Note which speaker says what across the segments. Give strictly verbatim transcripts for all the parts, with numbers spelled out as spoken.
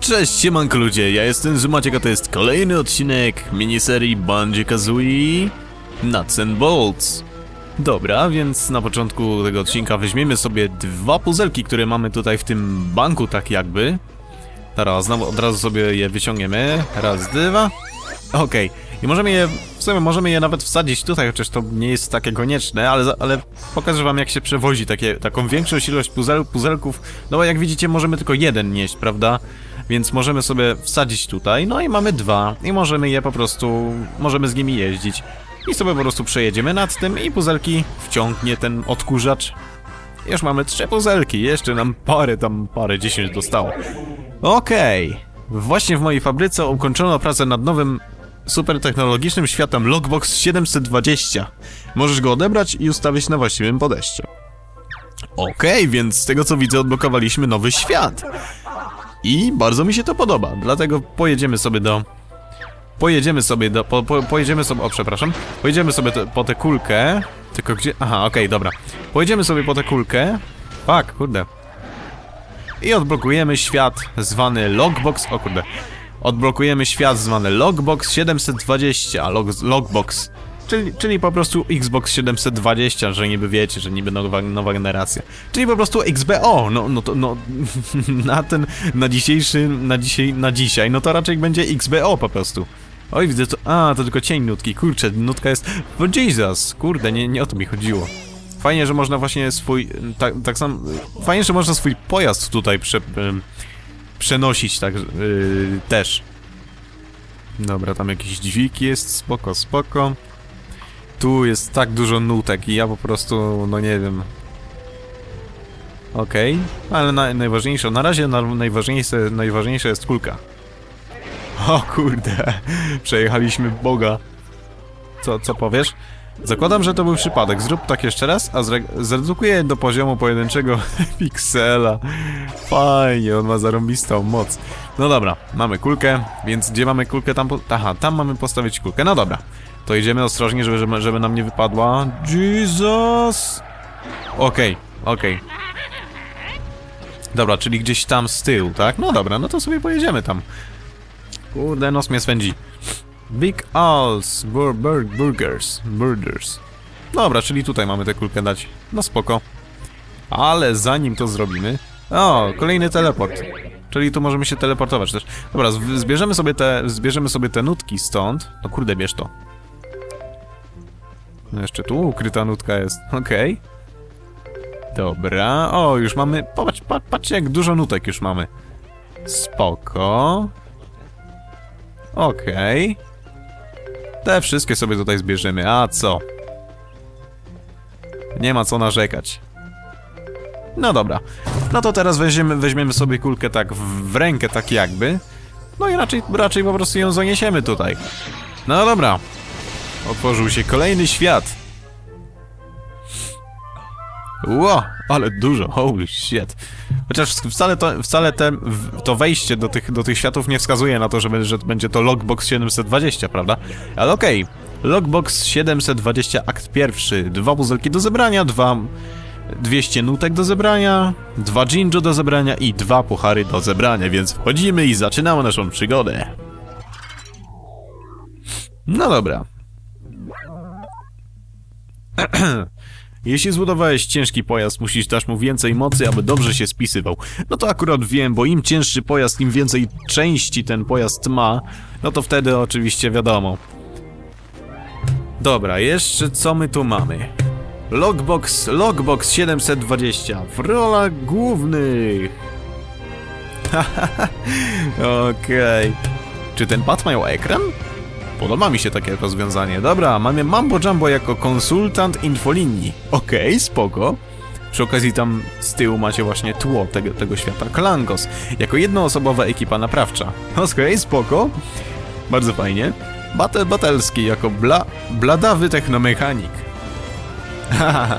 Speaker 1: Cześć, siemanko ludzie, ja jestem Zumaciek, a to jest kolejny odcinek miniserii Banjo-Kazooie Nuts and Bolts. Dobra, więc na początku tego odcinka weźmiemy sobie dwa puzelki, które mamy tutaj w tym banku, tak jakby. Teraz znowu od razu sobie je wyciągniemy. Raz, dwa. Okej. Okay. I możemy je, w sumie możemy je nawet wsadzić tutaj, chociaż to nie jest takie konieczne, ale, ale pokażę wam, jak się przewozi takie, taką większą ilość puzel, puzelków. No bo jak widzicie, możemy tylko jeden nieść, prawda? Więc możemy sobie wsadzić tutaj, no i mamy dwa. I możemy je po prostu, możemy z nimi jeździć. I sobie po prostu przejedziemy nad tym i puzelki wciągnie ten odkurzacz. Już mamy trzy puzelki, jeszcze nam parę, tam parę, dziesięć dostało. Okej. Okay. Właśnie w mojej fabryce ukończono pracę nad nowym super technologicznym światem Lockbox siedemset dwadzieścia. Możesz go odebrać i ustawić na właściwym podejściu. Okej, okay, więc z tego co widzę odblokowaliśmy nowy świat. I bardzo mi się to podoba, dlatego pojedziemy sobie do... Pojedziemy sobie do... Po, po, pojedziemy sobie... O, przepraszam. Pojedziemy sobie te, po tę kulkę. Tylko gdzie... Aha, okej, okay, dobra. Pojedziemy sobie po tę kulkę. Fuck, kurde. I odblokujemy świat zwany Lockbox... O kurde. Odblokujemy świat zwany Lockbox siedemset dwadzieścia. Log, Lockbox. Czyli, czyli po prostu Xbox siedemset dwadzieścia, że niby wiecie, że niby nowa, nowa generacja. Czyli po prostu X B O, no, no to, no, na ten, na dzisiejszy, na dzisiaj, na dzisiaj, no to raczej będzie X B O po prostu. Oj, widzę to, a, to tylko cień nutki, kurczę, nutka jest, oh Jesus, kurde, nie, nie o to mi chodziło. Fajnie, że można właśnie swój, tak, tak sam, fajnie, że można swój pojazd tutaj prze, przenosić, tak, yy, też. Dobra, tam jakiś dźwig jest, spoko, spoko. Tu jest tak dużo nutek i ja po prostu, no nie wiem. Okej, okay. Ale na, najważniejsze, na razie na, najważniejsze, najważniejsza jest kulka. O kurde, przejechaliśmy Boga. Co, co powiesz? Zakładam, że to był przypadek. Zrób tak jeszcze raz, a zredukuję do poziomu pojedynczego piksela. Fajnie, on ma zarąbistą moc. No dobra, mamy kulkę, więc gdzie mamy kulkę? Tam, aha, tam mamy postawić kulkę. No dobra. To idziemy ostrożnie, żeby, żeby, żeby nam nie wypadła. Jesus! Okej, okay, okej. Okay. Dobra, czyli gdzieś tam z tyłu, tak? No dobra, no to sobie pojedziemy tam. Kurde, nos mnie swędzi. Big Al's bur bur Burgers. Burgers. Dobra, czyli tutaj mamy tę kulkę dać. No spoko. Ale zanim to zrobimy... O, kolejny teleport. Czyli tu możemy się teleportować też. Dobra, zbierzemy sobie te, zbierzemy sobie te nutki stąd. No kurde, bierz to. No jeszcze tu ukryta nutka jest. Okej. Okay. Dobra. O, już mamy... Popatrz, patrz, patrzcie, jak dużo nutek już mamy. Spoko. Okej. Okay. Te wszystkie sobie tutaj zbierzemy. A co? Nie ma co narzekać. No dobra. No to teraz weźmiemy, weźmiemy sobie kulkę tak w, w rękę, tak jakby. No i raczej, raczej po prostu ją zaniesiemy tutaj. No dobra. Otworzył się kolejny świat. Ło, ale dużo, holy shit. Chociaż wcale to, wcale te, to wejście do tych, do tych światów nie wskazuje na to, że, że będzie to Lockbox siedemset dwadzieścia, prawda? Ale okej. Okay. Lockbox siedemset dwadzieścia akt pierwszy. Dwa puzelki do zebrania, dwa... dwieście nutek do zebrania, dwa Jinjo do zebrania i dwa puchary do zebrania, więc wchodzimy i zaczynamy naszą przygodę. No dobra. Jeśli zbudowałeś ciężki pojazd, musisz dać mu więcej mocy, aby dobrze się spisywał. No to akurat wiem, bo im cięższy pojazd, im więcej części ten pojazd ma, no to wtedy oczywiście wiadomo. Dobra, jeszcze co my tu mamy? Lockbox, Lockbox siedemset dwadzieścia w rolach głównych. Okej. Okay. Czy ten pad miał ekran? Podoba mi się takie rozwiązanie. Dobra, mamy Mambo Jumbo jako konsultant infolinii. Okej, okay, spoko. Przy okazji tam z tyłu macie właśnie tło tego, tego świata. Klangos jako jednoosobowa ekipa naprawcza. Okej, okay, spoko. Bardzo fajnie. Battle Batelski jako bla, bladawy technomechanik. Hahaha.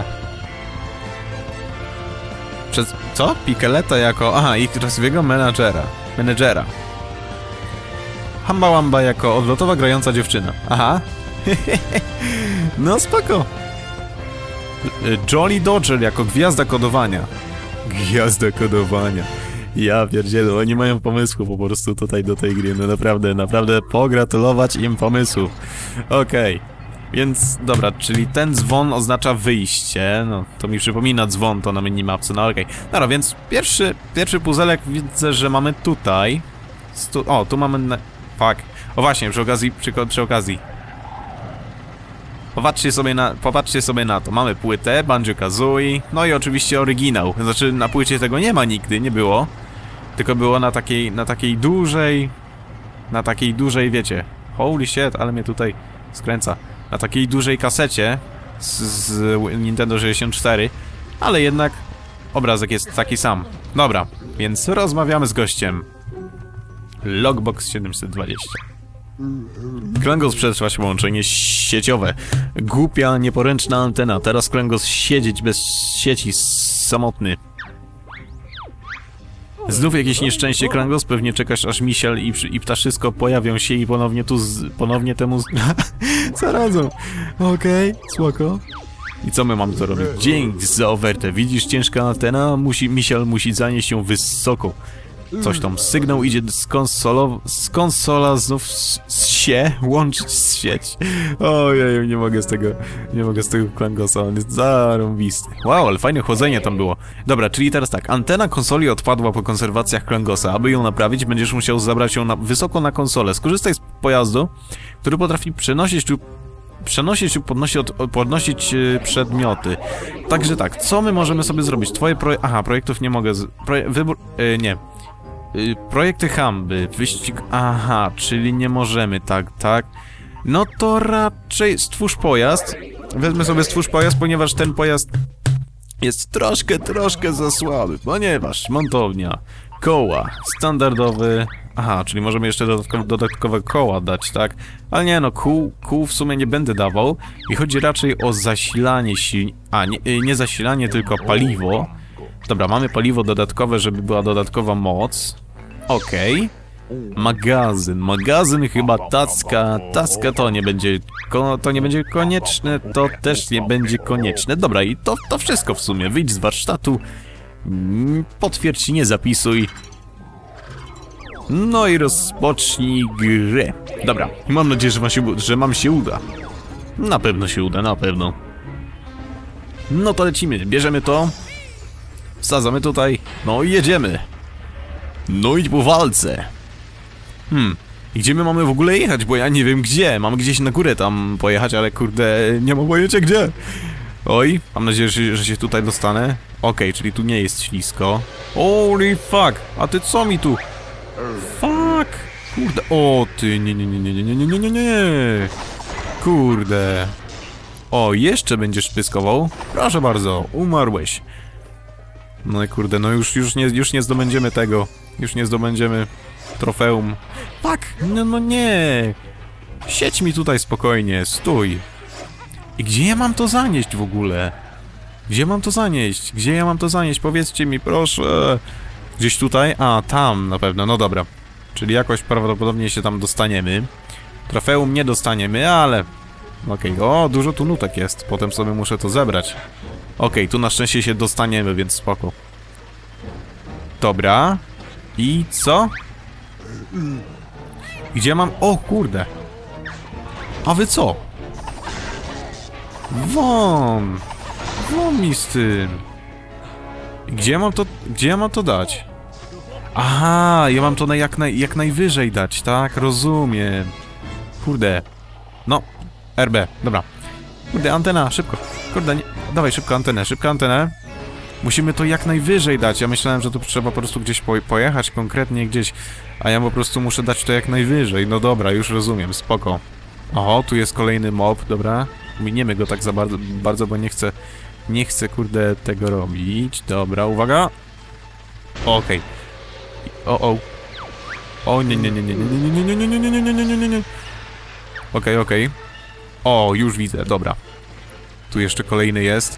Speaker 1: Przez... co? Pikeleta jako... aha, ich rozwiego menadżera. Menedżera. Hamba Wamba jako odlotowa grająca dziewczyna. Aha. No spoko. Jolly Dodger jako gwiazda kodowania. Gwiazda kodowania. Ja pierdzielę, oni mają pomysłu po prostu tutaj do tej gry, no naprawdę, naprawdę pogratulować im pomysłu. Okej, okay. Więc dobra, czyli ten dzwon oznacza wyjście, no to mi przypomina dzwon to na minimapce, no okej. Okay. Dobra, więc pierwszy, pierwszy puzelek widzę, że mamy tutaj. Stu o, tu mamy na... Fuck. O właśnie, przy okazji, przy, przy okazji. Popatrzcie sobie na, popatrzcie sobie na to. Mamy płytę, Banjo-Kazooie, no i oczywiście oryginał. Znaczy na płycie tego nie ma nigdy, nie było. Tylko było na takiej, na takiej dużej... Na takiej dużej, wiecie... Holy shit, ale mnie tutaj skręca. Na takiej dużej kasecie z, z Nintendo sześćdziesiąt cztery. Ale jednak obrazek jest taki sam. Dobra, więc rozmawiamy z gościem. Logbox siedemset dwadzieścia. Klangos przetrwać połączenie sieciowe. Głupia, nieporęczna antena. Teraz Klangos siedzieć bez sieci, samotny. Znów jakieś nieszczęście, Klangos? Pewnie czekasz, aż misiel i, i ptaszysko pojawią się i ponownie tu z, ponownie temu z... zaradzą. Okej, okay, spoko. I co my mamy to robić? Dzięki za ofertę. Widzisz, ciężka antena? Musi, misiel musi zanieść ją wysoko. Coś tam, sygnał idzie z konsolo... z konsola znów z się łączyć z sieć. Ojej, nie mogę z tego... nie mogę z tego Klangosa, on jest zarąbisty. Wow, ale fajne chłodzenie tam było. Dobra, czyli teraz tak, antena konsoli odpadła po konserwacjach Klangosa. Aby ją naprawić, będziesz musiał zabrać ją na, wysoko na konsolę. Skorzystaj z pojazdu, który potrafi przenosić lub... przenosić lub podnosić, od, podnosić yy, przedmioty. Także tak, co my możemy sobie zrobić? Twoje proje... Aha, projektów nie mogę... Z... Proje... Wybór... Yy, nie. Projekty Hamby, wyścig... Aha, czyli nie możemy, tak, tak. No to raczej stwórz pojazd. Wezmę sobie stwórz pojazd, ponieważ ten pojazd jest troszkę, troszkę za słaby. Ponieważ montownia, koła, standardowy... Aha, czyli możemy jeszcze dodatkowe, dodatkowe koła dać, tak? Ale nie no, kół, kół w sumie nie będę dawał. I chodzi raczej o zasilanie silnika... A, nie, nie zasilanie, tylko paliwo. Dobra, mamy paliwo dodatkowe, żeby była dodatkowa moc. Okej. Okay. Magazyn. Magazyn chyba tacka. Tacka to nie będzie... To nie będzie konieczne. To też nie będzie konieczne. Dobra, i to, to wszystko w sumie. Wyjdź z warsztatu. Potwierdź, nie zapisuj. No i rozpocznij grę. Dobra, mam nadzieję, że, ma się, że mam się uda. Na pewno się uda, na pewno. No to lecimy. Bierzemy to. Wsadzamy tutaj. No i jedziemy. No i po walce. Hmm. I gdzie my mamy w ogóle jechać? Bo ja nie wiem gdzie. Mam gdzieś na górę tam pojechać, ale kurde, nie mam pojęcia gdzie. Oj, mam nadzieję, że, że się tutaj dostanę. Okej, okay, czyli tu nie jest ślisko. Holy fuck. A ty co mi tu? Fuck. Kurde. O ty, nie, nie, nie, nie, nie, nie, nie, nie, nie. Kurde. O, jeszcze będziesz pyskował? Proszę bardzo, umarłeś. No i kurde, no już, już, nie, już nie zdobędziemy tego. Już nie zdobędziemy trofeum. Tak, no, no nie. Siedź mi tutaj spokojnie, stój. I gdzie ja mam to zanieść w ogóle? Gdzie mam to zanieść? Gdzie ja mam to zanieść? Powiedzcie mi, proszę. Gdzieś tutaj? A, tam na pewno, no dobra. Czyli jakoś prawdopodobnie się tam dostaniemy. Trofeum nie dostaniemy, ale... Okej, okay. O, dużo tu nutek jest. Potem sobie muszę to zebrać. Okej, okay, tu na szczęście się dostaniemy, więc spoko. Dobra. I co? Gdzie mam... O, kurde. A wy co? Won! Won mi z tym. Gdzie mam to... Gdzie ja mam to dać? Aha, ja mam to na jak, naj, jak najwyżej dać, tak? Rozumiem. Kurde. No. R B, dobra. Kurde, antena, szybko. Kurde, nie... Dawaj szybko antenę, szybko antenę. Musimy to jak najwyżej dać. Ja myślałem, że tu trzeba po prostu gdzieś po pojechać, konkretnie gdzieś. A ja po prostu muszę dać to jak najwyżej. No dobra, już rozumiem, spoko. Oho, tu jest kolejny mob, dobra. Miniemy go tak za bardzo, bardzo, bo nie chcę... Nie chcę, kurde, tego robić. Dobra, uwaga. Okej. O, o. O, nie, nie, nie, nie, nie, nie, nie, nie, nie, nie, nie, nie, nie, nie, nie, nie. Okej, okej. O, już widzę, dobra. Tu jeszcze kolejny jest.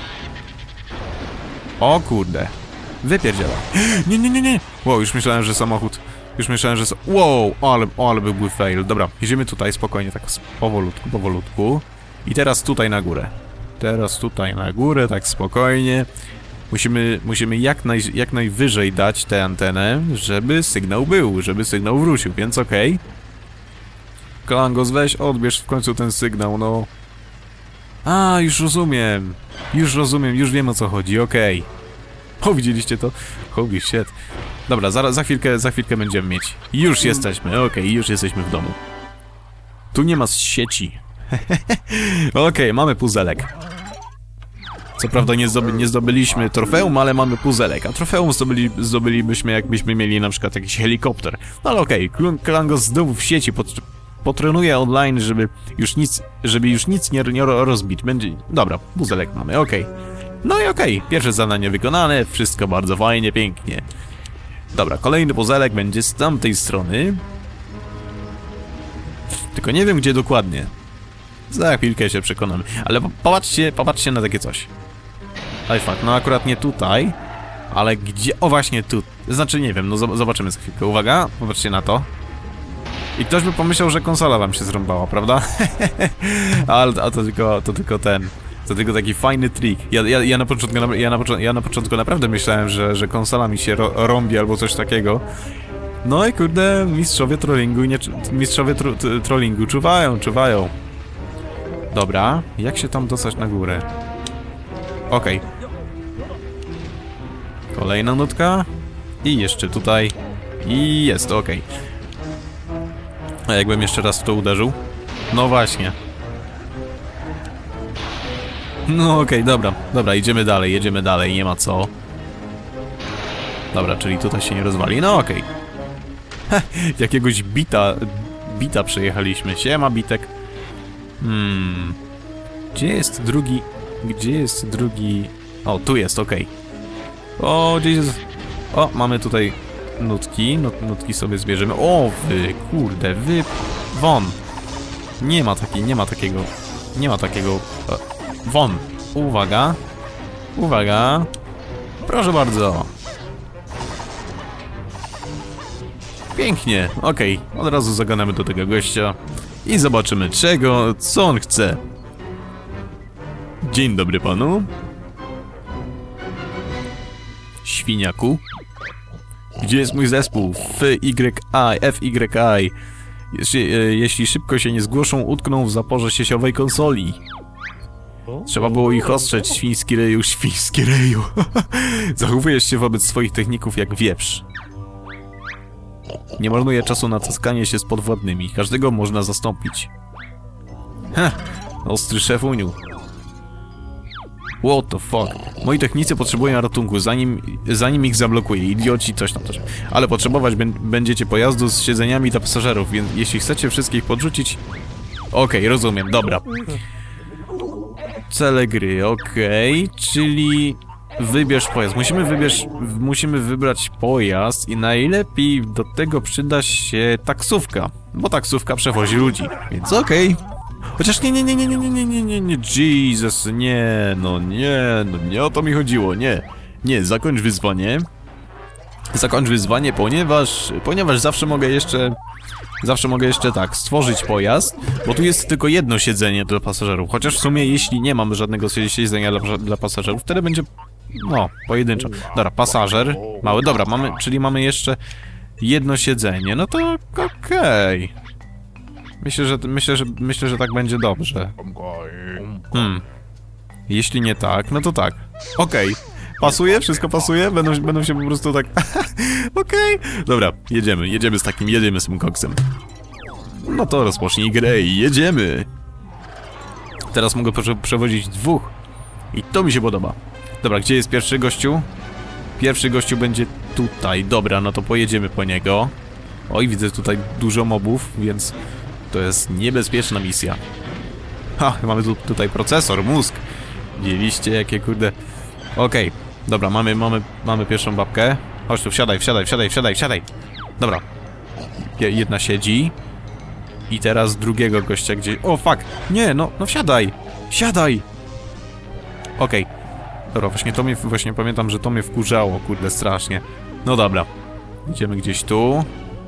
Speaker 1: O kurde. Wypierdziela. Nie, nie, nie, nie. Wow, już myślałem, że samochód... Już myślałem, że... Wow, ale, ale byłby fail. Dobra, jedziemy tutaj spokojnie, tak powolutku, powolutku. I teraz tutaj na górę. Teraz tutaj na górę, tak spokojnie. Musimy, musimy jak, naj, jak najwyżej dać tę antenę, żeby sygnał był, żeby sygnał wrócił, więc okej. Okay. Klangos, weź odbierz w końcu ten sygnał, no. A, już rozumiem. Już rozumiem, już wiem o co chodzi, okej. Okay. O, widzieliście to? Holy shit. Dobra, za, za chwilkę, za chwilkę będziemy mieć. Już jesteśmy, okej, okay, już jesteśmy w domu. Tu nie ma sieci. Okej, okay, mamy puzelek. Co prawda nie, zdoby, nie zdobyliśmy trofeum, ale mamy puzelek. A trofeum zdobyli, zdobylibyśmy, jakbyśmy mieli na przykład jakiś helikopter. No ale okej, okay, Klangos znowu w sieci pot, potrenuje online, żeby już nic, żeby już nic nie, nie rozbić. Będzie... Dobra, puzelek mamy, okej. Okay. No i okej, okay, pierwsze zadanie wykonane, wszystko bardzo fajnie, pięknie. Dobra, kolejny puzelek będzie z tamtej strony. Tylko nie wiem gdzie dokładnie. Za chwilkę się przekonamy. Ale popatrzcie, popatrzcie na takie coś. Oj fuck, no akurat nie tutaj. Ale gdzie? O właśnie tu. Znaczy nie wiem, no zobaczymy za chwilkę. Uwaga, popatrzcie na to. I ktoś by pomyślał, że konsola wam się zrąbała, prawda? Ale a to tylko, to tylko ten... To tylko taki fajny trik. Ja, ja, ja, na, początku, ja, na, początku, ja na początku naprawdę myślałem, że, że konsola mi się ro, rąbi albo coś takiego. No i kurde, mistrzowie trollingu, nie, mistrzowie tro, trollingu czuwają, czuwają. Dobra, jak się tam dostać na górę? Okej. Okay. Kolejna nutka. I jeszcze tutaj. I jest, okej. Okay. A jakbym jeszcze raz w to uderzył? No właśnie. No okej, okay, dobra, dobra, idziemy dalej, jedziemy dalej, nie ma co. Dobra, czyli tutaj się nie rozwali, no okej. Okay. Jakiegoś bita, bita przejechaliśmy, siema bitek. Hmm. Gdzie jest drugi, gdzie jest drugi... O, tu jest, okej. Okay. O, gdzie jest... O, mamy tutaj nutki, Nut, nutki sobie zbierzemy. O, wy, kurde, wy... Won. Nie ma takiej, nie ma takiego, nie ma takiego... Won. Uwaga. Uwaga. Proszę bardzo. Pięknie. Okej. Okay. Od razu zagadamy do tego gościa. I zobaczymy czego, co on chce. Dzień dobry panu. Świniaku. Gdzie jest mój zespół? F Y I, F Y I. Jeśli, jeśli szybko się nie zgłoszą, utkną w zaporze sieciowej konsoli. Trzeba było ich ostrzec, świński reju, świński reju. Zachowujesz się wobec swoich techników jak wieprz. Nie marnuję czasu na taskanie się z podwładnymi. Każdego można zastąpić. Ha! Ostry szefuniu. What the fuck? Moi technicy potrzebują ratunku, zanim, zanim ich zablokuję. Idioci, coś tam, coś. Ale potrzebować będziecie pojazdu z siedzeniami dla pasażerów, więc jeśli chcecie wszystkich podrzucić... Okej, okay, rozumiem, dobra. Cele gry, okej, okay. Czyli wybierz pojazd. Musimy wybierz, musimy wybrać pojazd i najlepiej do tego przyda się taksówka, bo taksówka przewozi ludzi, więc okej. Okay. Chociaż nie, nie, nie, nie, nie, nie, nie, nie, nie, Jesus, nie, no nie, no nie o to mi chodziło, nie. Nie, zakończ wyzwanie. Zakończ wyzwanie, ponieważ, ponieważ zawsze mogę jeszcze... Zawsze mogę jeszcze tak, stworzyć pojazd, bo tu jest tylko jedno siedzenie dla pasażerów. Chociaż w sumie jeśli nie mamy żadnego siedzenia dla, dla pasażerów, wtedy będzie, no, pojedynczo. Dobra, pasażer, mały, dobra, mamy, czyli mamy jeszcze jedno siedzenie, no to okej. Okay. Myślę, że, myślę, że, myślę, że tak będzie dobrze. Hmm. Jeśli nie tak, no to tak. Okej. Okay. Pasuje? Wszystko pasuje? Będą, będą się po prostu tak... Okej. Okay. Dobra, jedziemy, jedziemy z takim, jedziemy z tym koksem. No to rozpocznij grę i jedziemy. Teraz mogę prze przewozić dwóch. I to mi się podoba. Dobra, gdzie jest pierwszy gościu? Pierwszy gościu będzie tutaj. Dobra, no to pojedziemy po niego. Oj, widzę tutaj dużo mobów, więc to jest niebezpieczna misja. Ha, mamy tu, tutaj procesor, mózg. Widzieliście, jakie kurde... Okej, okay. Dobra, mamy, mamy, mamy pierwszą babkę. Chodź tu, wsiadaj, wsiadaj, wsiadaj, wsiadaj, wsiadaj. Dobra. Jedna siedzi. I teraz drugiego gościa gdzieś... O, fuck! Nie, no, no wsiadaj! Siadaj! Okej. Okay. Dobra, właśnie to mnie, właśnie pamiętam, że to mnie wkurzało, kurde, strasznie. No dobra. Idziemy gdzieś tu.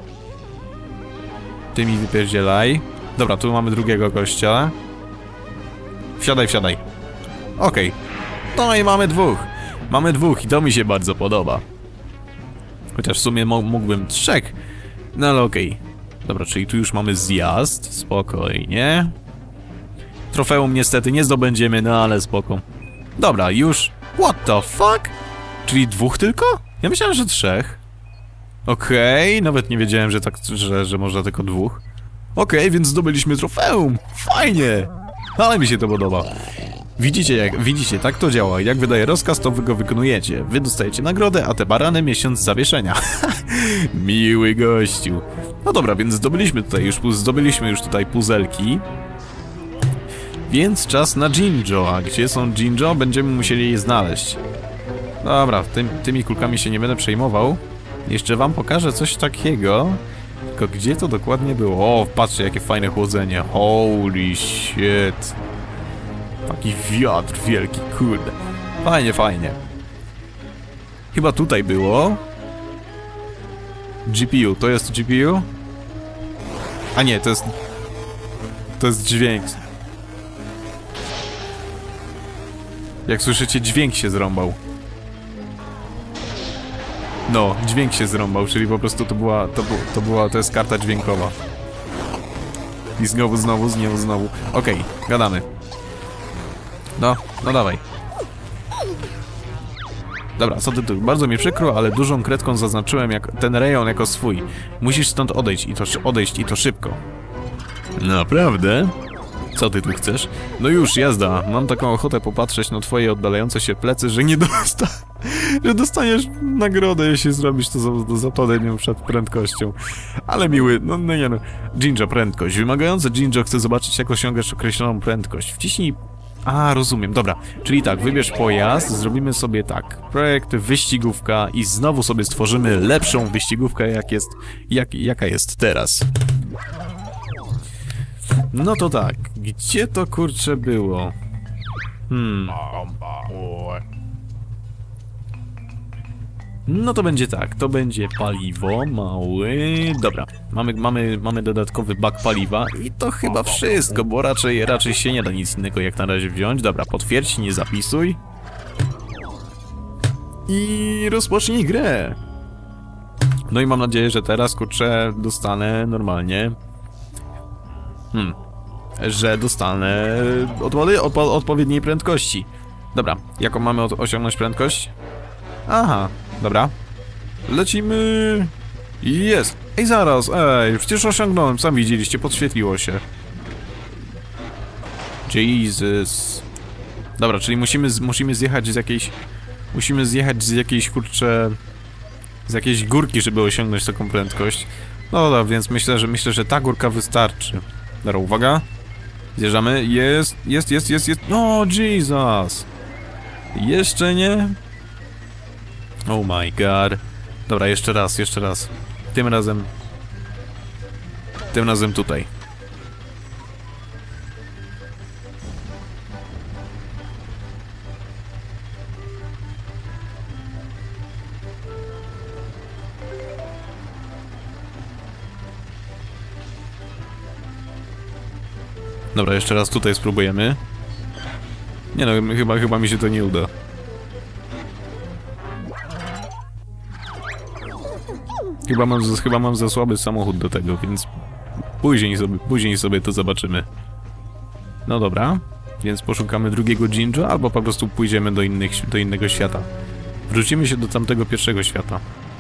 Speaker 1: Ty mi wypierdzielaj. Dobra, tu mamy drugiego gościa. Wsiadaj, wsiadaj. Okej. Okay. No i mamy dwóch. Mamy dwóch i to mi się bardzo podoba. Chociaż w sumie mógłbym trzech. No ale okej. Okay. Dobra, czyli tu już mamy zjazd. Spokojnie. Trofeum niestety nie zdobędziemy, no ale spoko. Dobra, już. What the fuck? Czyli dwóch tylko? Ja myślałem, że trzech. Okej, okay, nawet nie wiedziałem, że tak, że, że można tylko dwóch. Okej, okay, więc zdobyliśmy trofeum. Fajnie. Ale mi się to podoba. Widzicie, jak, widzicie, tak to działa. Jak wydaje rozkaz, to wy go wykonujecie. Wy dostajecie nagrodę, a te barany miesiąc zawieszenia. Miły gościu. No dobra, więc zdobyliśmy tutaj już, zdobyliśmy już tutaj puzelki. Więc czas na Jinjo. A gdzie są Jinjo? Będziemy musieli je znaleźć. Dobra, tym, tymi kulkami się nie będę przejmował. Jeszcze wam pokażę coś takiego. Tylko gdzie to dokładnie było? O, patrzcie, jakie fajne chłodzenie. Holy shit. Taki wiatr wielki, kurde. Fajnie, fajnie. Chyba tutaj było. G P U, to jest G P U? A nie, to jest... To jest dźwięk. Jak słyszycie, dźwięk się zrąbał. No, dźwięk się zrąbał, czyli po prostu to była, to, bu, to była, to jest karta dźwiękowa. I znowu, znowu, znowu, znowu. Okej, okay, gadamy. No, no dawaj. Dobra, co ty tu? Bardzo mi przykro, ale dużą kredką zaznaczyłem jak ten rejon jako swój. Musisz stąd odejść i to odejść i to szybko. Naprawdę? Co ty tu chcesz? No już, jazda. Mam taką ochotę popatrzeć na twoje oddalające się plecy, że nie dosta... że dostaniesz nagrodę, jeśli zrobisz to za, za podejmą przed prędkością. Ale miły, no, no nie no. Jinjo, prędkość. Wymagające Jinjo chce zobaczyć, jak osiągasz określoną prędkość. Wciśnij... A, rozumiem, dobra. Czyli tak, wybierz pojazd, zrobimy sobie tak. Projekt wyścigówka i znowu sobie stworzymy lepszą wyścigówkę, jak jest... Jak, jaka jest teraz. No to tak, gdzie to kurczę było? Hmm. No to będzie tak, to będzie paliwo, mały... Dobra, mamy, mamy, mamy dodatkowy bak paliwa i to chyba wszystko, bo raczej, raczej się nie da nic innego jak na razie wziąć. Dobra, potwierdź, nie zapisuj. I rozpocznij grę. No i mam nadzieję, że teraz, kurczę, dostanę normalnie... Hmm, że dostanę odpowie odpo odpowiedniej prędkości. Dobra, jaką mamy osiągnąć prędkość? Aha, dobra. Lecimy. Jest. Ej, zaraz, ej, przecież osiągnąłem, sam widzieliście, podświetliło się. Jesus. Dobra, czyli musimy, z, musimy zjechać z jakiejś... Musimy zjechać z jakiejś, kurczę... Z jakiejś górki, żeby osiągnąć taką prędkość. No dobra, więc myślę, że myślę, że ta górka wystarczy. Dobra, uwaga. Zjeżdżamy. Jest, jest, jest, jest, jest. No, Jesus. Jeszcze nie? Oh my god. Dobra, jeszcze raz, jeszcze raz. Tym razem... Tym razem tutaj. Dobra, jeszcze raz tutaj spróbujemy. Nie no, chyba, chyba mi się to nie uda. Chyba mam, chyba mam za słaby samochód do tego, więc później sobie, później sobie to zobaczymy. No dobra, więc poszukamy drugiego Jinjo, albo po prostu pójdziemy do, innych, do innego świata. Wrócimy się do tamtego pierwszego świata.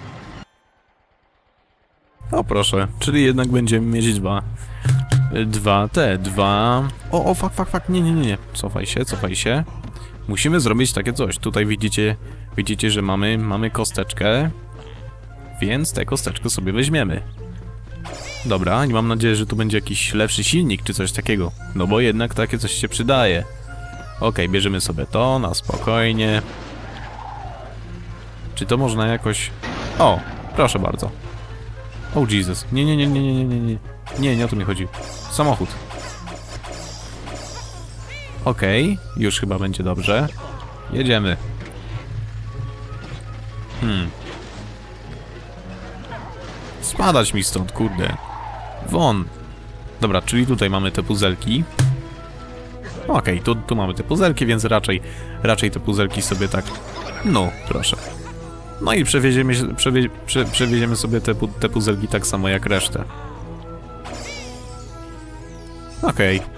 Speaker 1: O proszę, czyli jednak będziemy mieć dwa. Dwa, te, dwa... O, o, fuck, fuck, fuck, nie, nie, nie, nie. Cofaj się, cofaj się. Musimy zrobić takie coś. Tutaj widzicie, widzicie, że mamy, mamy kosteczkę. Więc tę kosteczkę sobie weźmiemy. Dobra, i mam nadzieję, że tu będzie jakiś lepszy silnik, czy coś takiego. No bo jednak takie coś się przydaje. Okej, bierzemy sobie to, na spokojnie. Czy to można jakoś... O, proszę bardzo. Oh Jesus, nie, nie, nie, nie, nie, nie, nie. Nie, nie o to mi chodzi. Samochód. Okej, okay, już chyba będzie dobrze. Jedziemy. Hmm. Spadać mi stąd, kurde. Won. Dobra, czyli tutaj mamy te puzelki. Okej, okay, tu, tu mamy te puzelki, więc raczej, raczej te puzelki sobie tak No, proszę. No i przewieziemy, się- przewie, prze, przewieziemy sobie te, pu- te puzelki tak samo jak resztę. Okej. Okay.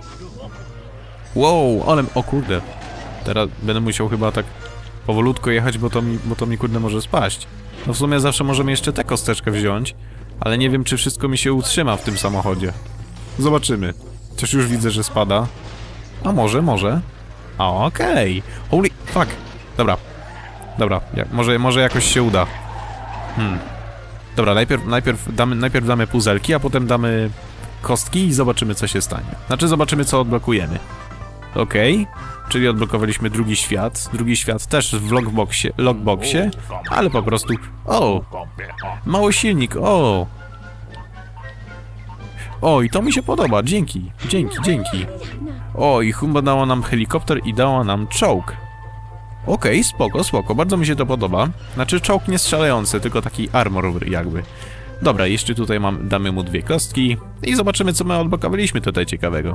Speaker 1: Wow, ale... O kurde. Teraz będę musiał chyba tak powolutko jechać, bo to mi, bo to mi kurde może spaść. No w sumie zawsze możemy jeszcze tę kosteczkę wziąć, ale nie wiem, czy wszystko mi się utrzyma w tym samochodzie. Zobaczymy. Coś już widzę, że spada. A może, może. A okej. Okay. Holy fuck. Dobra. Dobra, ja, może, może jakoś się uda. Hmm. Dobra, najpierw, najpierw, damy, najpierw damy puzelki, a potem damy kostki i zobaczymy, co się stanie. Znaczy, zobaczymy, co odblokujemy. Okej. Okay. Czyli odblokowaliśmy drugi świat. Drugi świat też w lockboxie, lockboxie, ale po prostu... O! Mały silnik, o! O, i to mi się podoba, dzięki, dzięki, dzięki. O, i chyba dała nam helikopter i dała nam czołg. Okej, okay, spoko, spoko, bardzo mi się to podoba. Znaczy czołg nie strzelający, tylko taki armor jakby. Dobra, jeszcze tutaj mam, damy mu dwie kostki i zobaczymy, co my odblokowaliśmy tutaj ciekawego.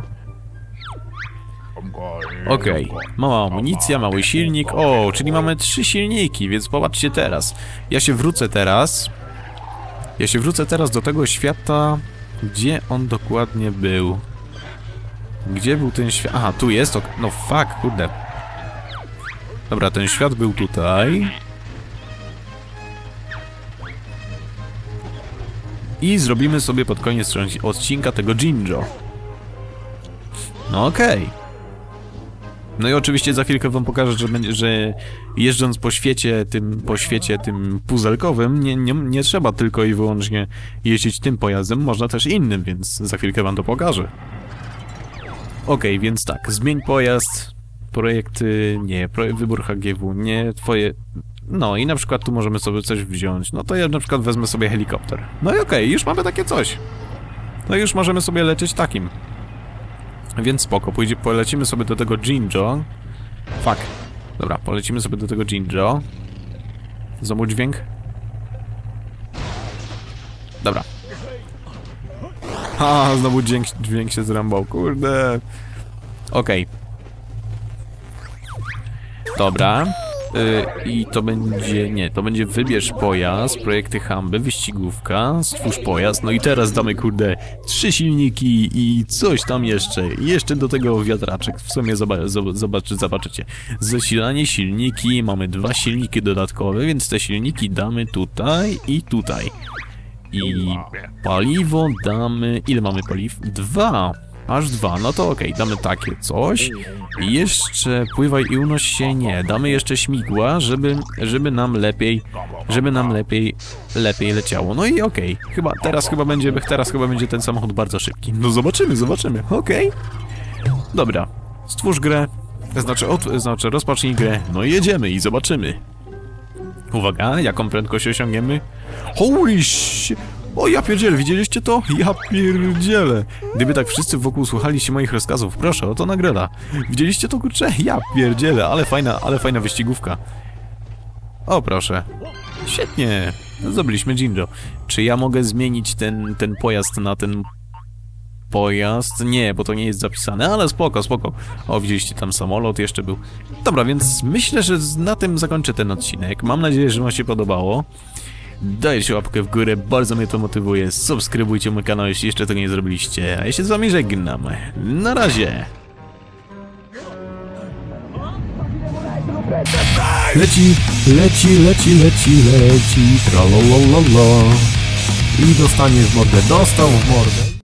Speaker 1: Okej, okay. Mała amunicja, mały silnik. O, czyli mamy trzy silniki, więc popatrzcie teraz. Ja się wrócę teraz. Ja się wrócę teraz do tego świata. Gdzie on dokładnie był? Gdzie był ten świat? Aha, tu jest. No fuck, kurde. Dobra, ten świat był tutaj. I zrobimy sobie pod koniec odcinka tego Jinjo. No okej. Okay. No i oczywiście za chwilkę wam pokażę, że, będzie, że jeżdżąc po świecie tym, po świecie tym puzelkowym, nie, nie, nie trzeba tylko i wyłącznie jeździć tym pojazdem, można też innym, więc za chwilkę wam to pokażę. Okej, okay, więc tak, zmień pojazd, projekty, nie, projekt, wybór H G W, nie, twoje... No i na przykład tu możemy sobie coś wziąć, no to ja na przykład wezmę sobie helikopter. No i okej, okay, już mamy takie coś. No i już możemy sobie lecieć takim. Więc spoko, pójdzie, polecimy sobie do tego Jinjo. Fuck. Dobra, polecimy sobie do tego Jinjo. Znowu dźwięk. Dobra. Ha, znowu dźwięk, dźwięk się zrąbał, kurde. Okej. Okay. Dobra. Yy, I to będzie... Nie, to będzie wybierz pojazd, projekty Humby, wyścigówka, stwórz pojazd. No i teraz damy, kurde, trzy silniki i coś tam jeszcze. I jeszcze do tego wiatraczek. W sumie zobacz, zobaczycie. Zasilanie silniki, mamy dwa silniki dodatkowe, więc te silniki damy tutaj i tutaj. I paliwo damy... Ile mamy paliw? Dwa. Aż dwa, no to okej, okay, damy takie coś. I jeszcze pływaj i unoś się, nie, damy jeszcze śmigła, żeby, żeby nam lepiej, żeby nam lepiej, lepiej leciało. No i okej, okay. Chyba, teraz chyba będzie, teraz chyba będzie ten samochód bardzo szybki. No zobaczymy, zobaczymy, okej. Okay. Dobra, stwórz grę, znaczy, od, znaczy rozpocznij grę, no i jedziemy i zobaczymy. Uwaga, jaką prędkość osiągniemy? Holy shit! O, ja pierdzielę, widzieliście to? Ja pierdzielę. Gdyby tak wszyscy wokół słuchali się moich rozkazów, proszę, oto nagroda. Widzieliście to, kurczę? Ja pierdzielę, ale fajna, ale fajna wyścigówka. O, proszę. Świetnie. Zdobyliśmy Jinjo. Czy ja mogę zmienić ten, ten pojazd na ten pojazd? Nie, bo to nie jest zapisane, ale spoko, spoko. O, widzieliście tam samolot jeszcze był. Dobra, więc myślę, że na tym zakończę ten odcinek. Mam nadzieję, że wam się podobało. Dajcie łapkę w górę, bardzo mnie to motywuje. Subskrybujcie mój kanał, jeśli jeszcze tego nie zrobiliście. A ja się z wami żegnam. Na razie!
Speaker 2: Leci, leci, leci, leci, leci, tralolololo. I dostanie w mordę, dostał w mordę.